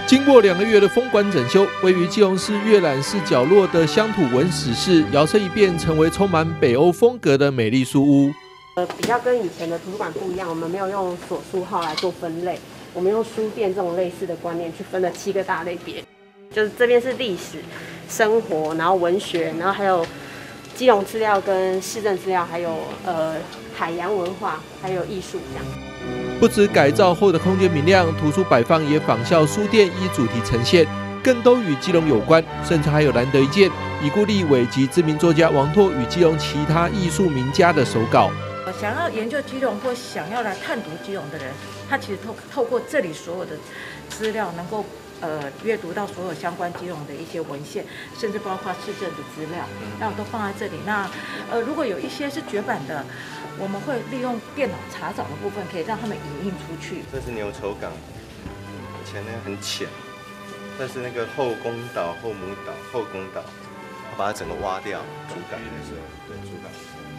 经过2个月的封馆整修，位于基隆市阅览室角落的乡土文史室摇身一变，成为充满北欧风格的美丽书屋。 比较跟以前的图书馆不一样，我们没有用所书号来做分类，我们用书店这种类似的观念去分了7个大类别，就是这边是历史、生活，然后文学，然后还有基隆资料跟市政资料，还有海洋文化，还有艺术这样。 不止改造后的空间明亮，图书摆放也仿效书店依主题呈现，更都与基隆有关，甚至还有难得一见已故立委及知名作家王拓与基隆其他艺术名家的手稿。 想要研究基隆或想要来探读基隆的人，他其实透过这里所有的资料，能够阅读到所有相关基隆的一些文献，甚至包括市政的资料，那都放在这里。那如果有一些是绝版的，我们会利用电脑查找的部分，可以让他们影印出去。 这是牛稠港，以前呢很浅，但是那个后公岛、后母岛、后公岛，它把它整个挖掉，主港的时候，对主港。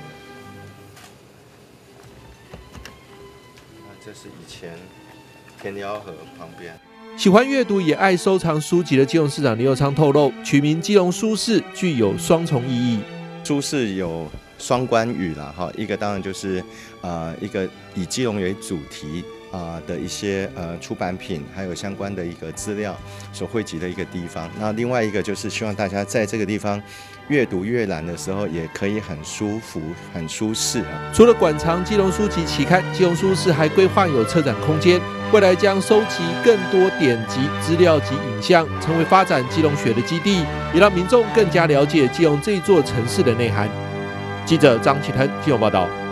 这是以前田寮河旁边。 喜欢阅读也爱收藏书籍的基隆市长林右昌透露，取名基隆书室具有双重意义。 书室有双关语啦，哈，一个当然就是一个以基隆为主题的一些出版品，还有相关的一个资料所汇集的一个地方。那另外一个就是希望大家在这个地方阅读阅览的时候，也可以很舒服、很舒适啊。 除了馆藏基隆书籍期刊，基隆书室还规划有策展空间，未来将收集更多典籍、资料及影像，成为发展基隆学的基地，也让民众更加了解基隆这一座城市的内涵。记者张启腾基隆报道。